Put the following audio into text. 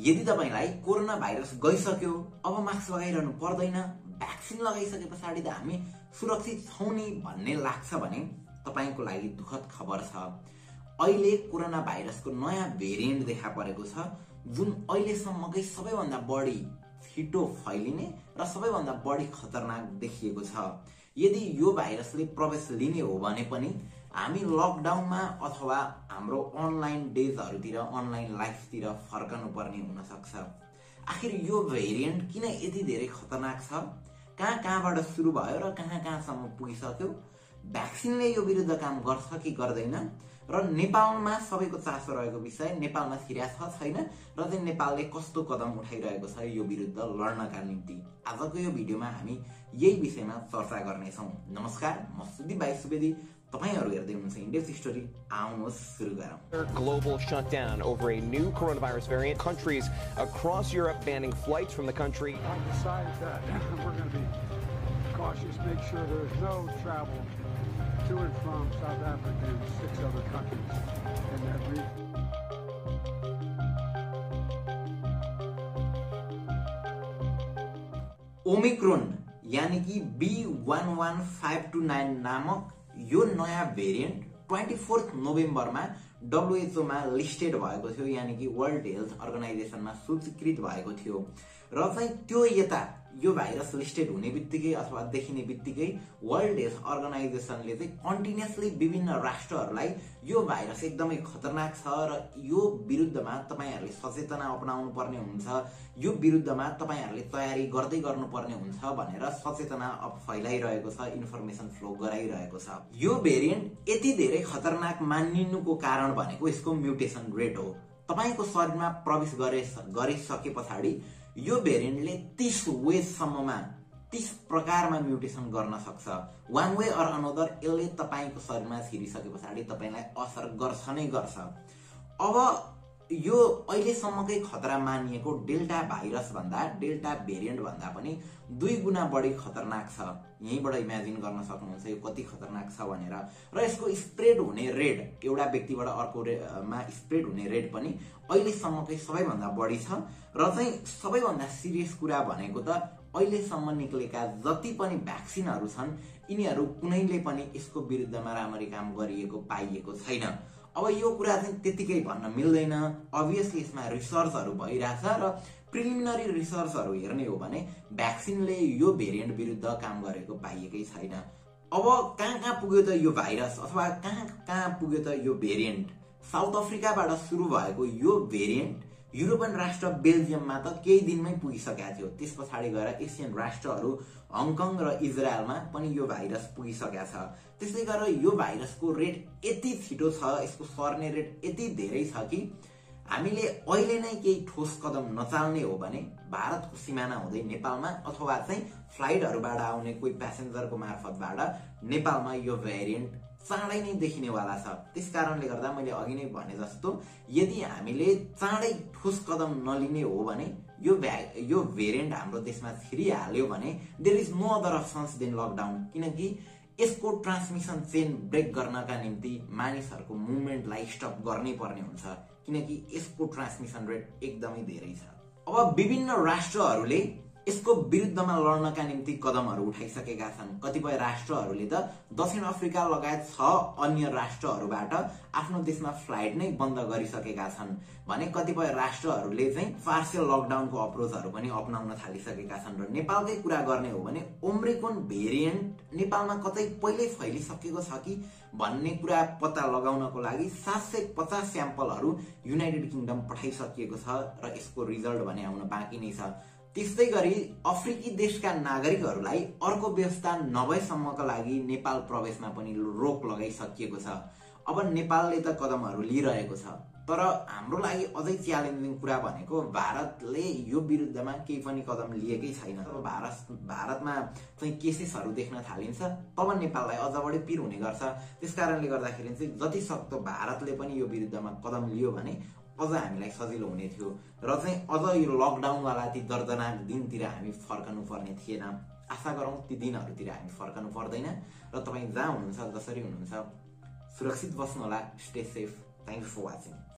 यदि तपाईलाई corona virus गइसक्यो अब मास्क लगाइरहनु पर्दैन, भ्याक्सिन लगाइसके पछाडि त हामी सुरक्षित छौं नि भन्ने लाग्छ भने तपाईको लागि दुखद खबर छ। अहिले कोरोना भाइरसको नयाँ भेरिएन्ट देखा परेको छ जुन अहिलेसम्मकै सबैभन्दा बढी छिटो फैलिने र सबैभन्दा बढी खतरनाक देखिएको छ। यदि यो भाइरसले प्रवेश लिने हो भने पनि हामी लकडाउनमा अथवा हाम्रो अनलाइन डेजहरुतिर अनलाइन लाइफतिर फर्कनु पर्ने हुन सक्छ। आखिर यो भेरिएन्ट किन यति धेरै खतरनाक छ, कहाँबाट सुरु भयो र कहाँसम्म पुगिसक्यो, भ्याक्सिनले यो विरुद्ध काम गर्छ कि गर्दैन र नेपालमा सबैको चासो रहेको विषय नेपालमा छिर्या छ छैन र चाहिँ नेपालले कस्तो कदम उठाइरहेको छ यो विरुद्ध लड्नका निम्ति। आजको यो भिडियोमा हामी यही विषयमा चर्चा गर्नेछौं। नमस्कार, म सुदीप भाइ सुवेदी, तपाईहरु हेर्दै हुनुहुन्छ इन्डेक्स स्टोरी। आउनुहोस् सुरु गरौँ। Global shutdown over a new coronavirus variant. Countries across Europe banning flights from the country. I've decided that we're going to be cautious, make sure there's no travel to and from South Africa and 6 other countries in that region. Omicron यानी कि B11529 नामक यो नयाँ variant 24 नोभेम्बरमा WHO मा listed भएको थियो, यानी कि वर्ल्ड हेल्थ अर्गनाइजेसनमा सूचीकृत भएको थियो र चाहिँ त्यो यता यो भाइरस लिस्टेड हुने बित्तिकै अथवा देखिने बित्तिकै वर्ल्ड हेल्थ अर्गनाइजेसनले चाहिँ कन्टिन्युअसली विभिन्न राष्ट्रहरूलाई यो भाइरस एकदमै खतरनाक छ र यो विरुद्धमा तपाईहरुले सचेतना अपनाउनु पर्ने हुन्छ, यो विरुद्धमा तपाईहरुले तयारी गर्दै गर्नुपर्ने हुन्छ भनेर सचेतना फैलाइरहेको छ, इन्फर्मेसन फ्लो गराइरहेको छ। यो भेरिएन्ट यति धेरै खतरनाक मानिनुको कारण भनेको यसको म्युटेसन रेट हो। तपाईको शरीरमा प्रवेश गरिसके पछाडि यो भेरिएन्टले 30 वेसम्ममा 30 प्रकारमा म्युटेसन गर्न सक्छ। वान वे अर अनदर यसले तपाईको शरीरमा छिरिसके पछाडि तपाईलाई असर गर्छ नै गर्छ। अब यो अहिलेसम्मकै खतरा मानिएको डेल्टा भाइरस भन्दा, डेल्टा भेरिएन्ट भन्दा पनि 2 गुणा बढी खतरनाक छ। यहीबाट इमेजिन गर्न सक्नुहुन्छ यो कति खतरनाक छ भनेर। र यसको स्प्रेड हुने रेट, एउटा व्यक्तिबाट अर्कोमा स्प्रेड हुने रेट पनि अहिलेसम्मकै सबैभन्दा बढी छ। र चाहिँ सबैभन्दा सिरियस कुरा भनेको त अहिलेसम्म निक्लेका जति पनि भ्याक्सिनहरु छन् यिनीहरु कुनैले पनि यसको विरुद्धमा राम्ररी काम गरिएको पाइएको छैन। अब यो कुरा चाहिँ त्यतिकै भन्न मिल्दैन। अभियसली यसमा रिसर्चहरु भइराछ र प्रिलिमिनरी रिसर्चहरु हेर्ने हो भने भ्याक्सिनले यो भेरिएन्ट विरुद्ध काम गरेको पाइएकै छैन। अब कहाँ पुग्यो त यो भाइरस अथवा कहाँ पुग्यो त यो भेरिएन्ट? साउथ अफ्रिकाबाट सुरु भएको यो भेरिएन्ट युरोपियन राष्ट्र बेल्जियममा त केही दिनमै पुगिसकेको थियो। त्यसपछि गएर एसियन राष्ट्रहरु हङकङ र इजरायलमा पनि यो भाइरस पुगिसकेको छ। त्यसै गरेर यो भाइरसको रेट यति छिटो छ, यसको सर्ने रेट यति धेरै छ कि हामीले अहिले नै केही ठोस कदम नचाल्ने हो भने भारतको सिमाना हुँदै नेपालमा अथवा चाहिँ फ्लाइटहरुबाट आउने कोही प्यासेन्जरको मार्फतबाट नेपालमा यो भेरिएन्ट चाँडै नै देखिनेवाला छ। त्यसकारणले गर्दा मैले अघि नै भने जस्तो यदि हामीले चाँडै ठोस कदम नलिने हो भने यो भेरिएन्ट हाम्रो देशमा छिरिहाल्यो भने there is no other options than lockdown. किनकि यसको ट्रान्समिसन चेन ब्रेक गर्नका निम्ति मानिसहरुको मुभमेन्टलाई स्टप गर्नै पर्ने हुन्छ, किनकि यसको ट्रान्समिसन रेट एकदमै धेरै छ। अब विभिन्न राष्ट्रहरुले यसको विरुद्धमा लड्नका निम्ति कदमहरु उठाइसकेका छन्। कतिपय राष्ट्रहरुले त दक्षिण अफ्रिका लगायत 6 अन्य राष्ट्रहरुबाट आफ्नो देशमा फ्लाइट नै बन्द गरिसकेका छन् भने कतिपय राष्ट्रहरुले चाहिँ पार्शियल लकडाउनको अप्रोचहरु पनि अपनाउन थालिसकेका छन्। र नेपालकै कुरा गर्ने हो भने ओमिक्रोन भेरिएन्ट नेपालमा कतै पहिल्यै फैलिसकेको छ कि भन्ने कुरा पत्ता लगाउनको लागि 750 स्याम्पलहरु युनाइटेड किंगडम पठाइसकिएको छ र यसको रिजल्ट भने आउन बाँकी नै छ। त्यस्तै गरी अफ्रिकी देशका नागरिकहरूलाई अर्को व्यवस्था नभएसम्मका लागि नेपाल प्रवेशमा पनि रोक लगाइसकिएको छ। अब नेपालले त कदमहरु लिइरहेको छ, तर हाम्रो लागि अझै च्यालेन्जिङ कुरा भनेको भारतले यो विरुद्धमा केही पनि कदम लिएकै छैन। अब भारतमा चाहिँ केसेसहरु देख्न थालिन्छ तब नेपाललाई अझ बढी पीर हुने गर्छ। त्यसकारणले गर्दाखेरि चाहिँ जति सक्दो भारतले पनि यो विरुद्धमा कदम लियो भने अझ हामीलाई सजिलो हुने थियो र चाहिँ अझ यो लकडाउन वाला ती दर्दनाक दिनतिर हामी फर्कनु पर्ने थिएन। आशा गरौँ ती दिनहरुतिर हामी फर्कनु पर्दैन र तपाई जहाँ हुनुहुन्छ जसरी हुनुहुन्छ सुरक्षित बस्नु होला। Stay safe. Thank you for watching.